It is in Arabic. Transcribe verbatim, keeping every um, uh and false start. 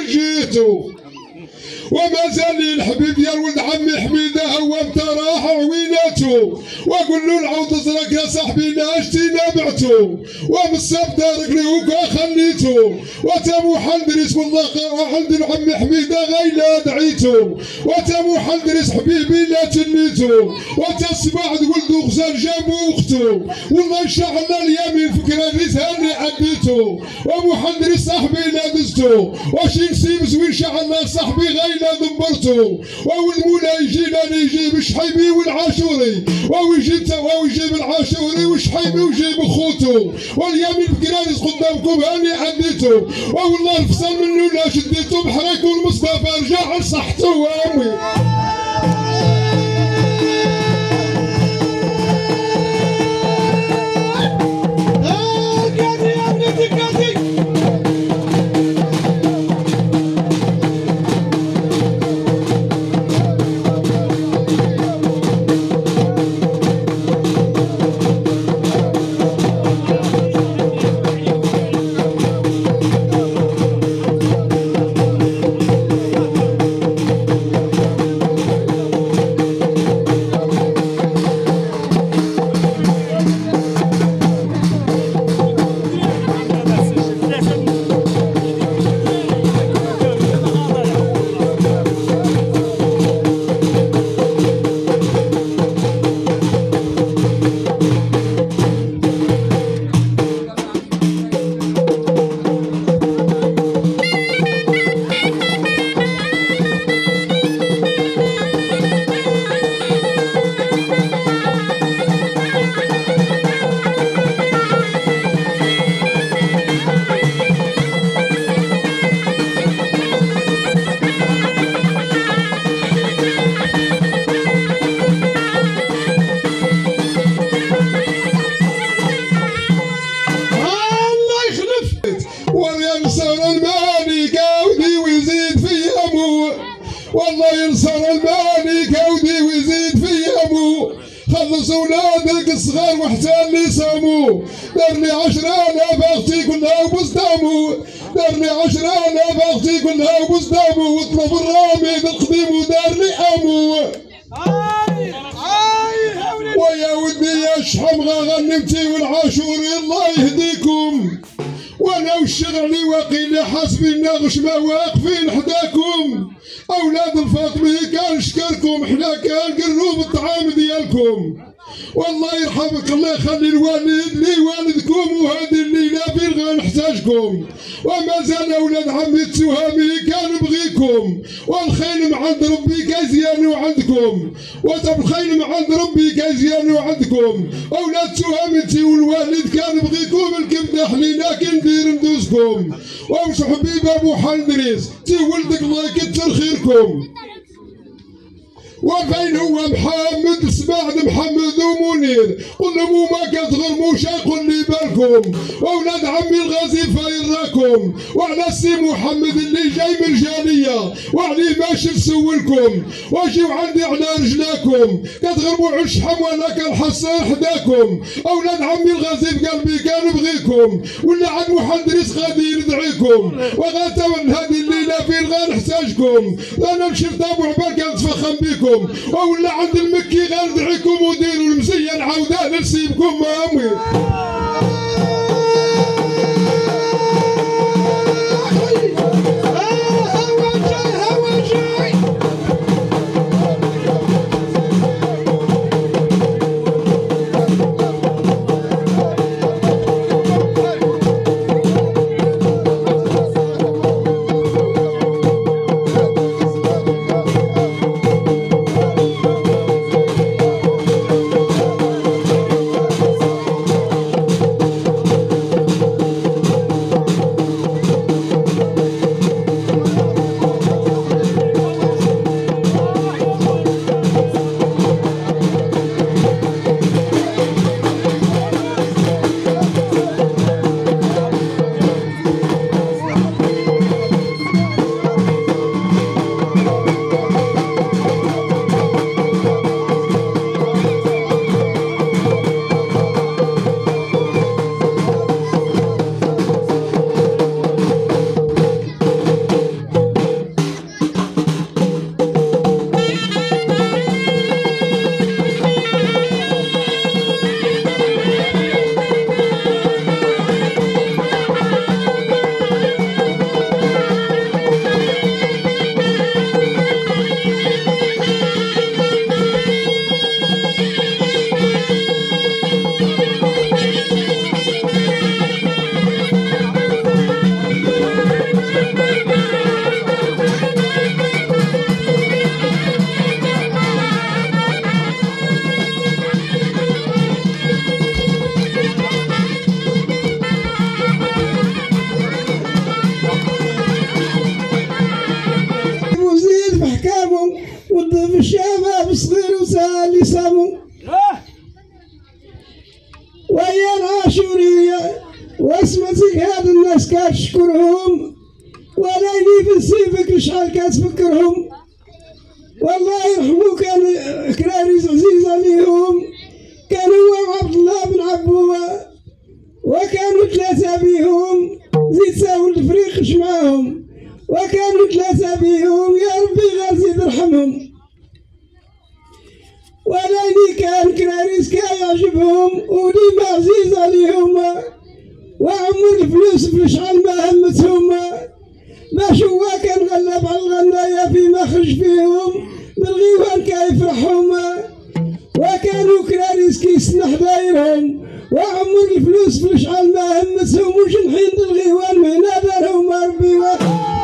جيتو وما زال الحبيب يا ولد عمي حميده هو انت راح عويناتو واقول له العود ازرق يا صاحبي ناشتي نبعتو ومصاب دارك ليوكا خليتو وتمو حندرس والله وحمد العمي حميده غيلا دعيتو وتمو حندرس حبيبي لا تنيتو وتسمع تقول ذو غزال جابو اختو والله ان شاء الله اليمين فكره لساني عديتو وابو حندرس صاحبي لا دزتو واش نسيب وان شاء الله صاحبي غيلا دمرتو والمولا يجينا يجيب الشحيبي والعاشوري ويجيب ويجيب العاشوري والشحيبي ويجيب اخوتو واليمين بكرانس قدامكم هاني عديتو والله الفصل منو لا شديتو بحريك والمصطفى رجع لصحتو امي والله ينصر الماني كودي ويزيد في ابو خلص اولادك الصغار وحتى اللي صاموا دارني عشرة الاف اختي كلها وبصدامو دارني عشرة الاف اختي كلها وبصدامو واطلب الرامي بالقديم ودارني امو ويا ودي يا شحمغه غنمتي والعاشوري الله يهديكم وانا والشغلي وقيل حسبي النغش ما واقفين حداكم اولاد الفاطمي كان نشكركم حنا كان قربوا الطعام ديالكم والله يرحمك الله يخلي الوالد لي والدكم وهذه الليله فين غنحتاجكم وما زال اولاد عمي التهامي كان بغيكم والخيل مع عند ربي كيزيانوا عندكم والخيل مع عند ربي كيزيانوا عندكم اولاد تهامتي والوالد كان بغيكم الكبده حلينا كندير ندوزكم ومش حبيب ابو حندريس تي ولدك الله يكثر خيركم وفين هو محمد سمعت محمد ومنير قل لهم ما كتغرموش يقول لي بالكم واولاد عمي الغازي فاين راكم وعلى السي محمد اللي جاي من الجاليه وعليه ماشي نسولكم واجيو عندي على رجلاكم كتغرموا على الشحم وانا كنحصر حداكم اولاد عمي الغازي بقلبي كان بغيكم ولا عند محندريس غادي ندعيكم وغاتمن هذه الليله فين غنحتاجكم انا مشيت ابو عبال كنتفخم بكم ولا عند المكي غندعيكم وديروا المزيان عاودة نسيبكم امي والضيف الشباب صغير وسالي صامو ويا العاشورية واسمتك هذا الناس كتشكرهم ولا يلي في نسيبك شحال كتفكرهم والله يرحمو كان كراريس عزيز عليهم كان هو عبد الله بن عبوة وكانوا ثلاثة بيهم زيد ساول الفريقش معاهم وكانوا ثلاثة بيهم يا ربي غير زيد ارحمهم ولاني كان كراريس كان يعجبهم وديما عزيز عليهم وعمر الفلوس في شحال ما همتهم باش هو كان غلب على الغناية فيما خرج فيهم بالغيوان كيفرحهم وكانوا كراريس كيسنح دايرهم وعمر الفلوس في شحال ما همتهم وجنحين الغيوان من هنا دارهم ربي